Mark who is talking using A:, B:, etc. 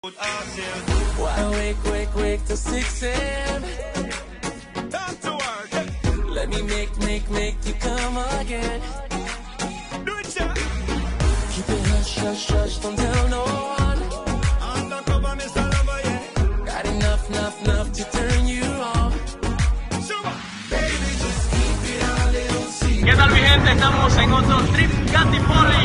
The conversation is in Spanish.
A: Why wake till 6 a.m.
B: Time to work.
A: Let me make you come again.
B: Do it, yeah.
A: Keep it hush, don't tell no one.
B: Undercover, Mr. Lover, yeah.
A: Got enough to turn you on.
B: Baby, just keep it a little secret.
C: ¿Qué tal, mi gente? Estamos en otro Trip Gatipoli.